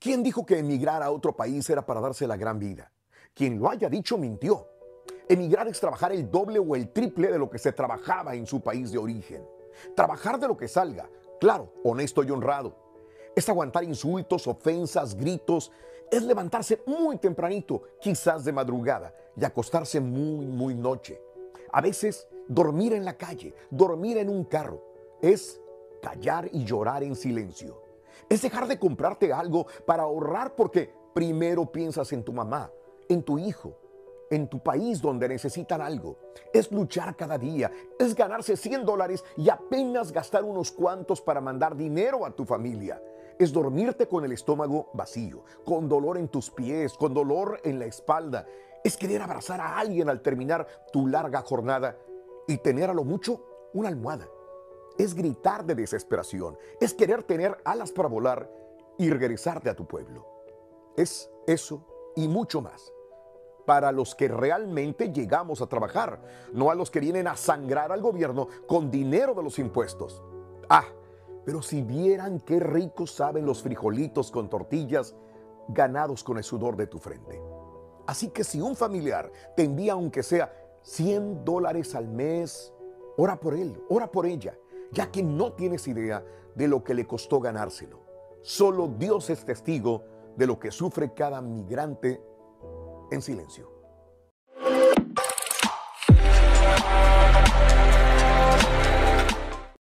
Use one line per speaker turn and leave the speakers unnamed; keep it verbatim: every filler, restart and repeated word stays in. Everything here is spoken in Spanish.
¿Quién dijo que emigrar a otro país era para darse la gran vida? Quien lo haya dicho mintió. Emigrar es trabajar el doble o el triple de lo que se trabajaba en su país de origen. Trabajar de lo que salga, claro, honesto y honrado. Es aguantar insultos, ofensas, gritos. Es levantarse muy tempranito, quizás de madrugada, y acostarse muy, muy noche. A veces, dormir en la calle, dormir en un carro. Es callar y llorar en silencio. Es dejar de comprarte algo para ahorrar porque primero piensas en tu mamá, en tu hijo, en tu país donde necesitan algo. Es luchar cada día, es ganarse cien dólares y apenas gastar unos cuantos para mandar dinero a tu familia. Es dormirte con el estómago vacío, con dolor en tus pies, con dolor en la espalda. Es querer abrazar a alguien al terminar tu larga jornada y tener a lo mucho una almohada. Es gritar de desesperación, es querer tener alas para volar y regresarte a tu pueblo. Es eso y mucho más para los que realmente llegamos a trabajar, no a los que vienen a sangrar al gobierno con dinero de los impuestos. Ah, pero si vieran qué ricos saben los frijolitos con tortillas ganados con el sudor de tu frente. Así que si un familiar te envía aunque sea cien dólares al mes, ora por él, ora por ella, ya que no tienes idea de lo que le costó ganárselo. Solo Dios es testigo de lo que sufre cada migrante en silencio.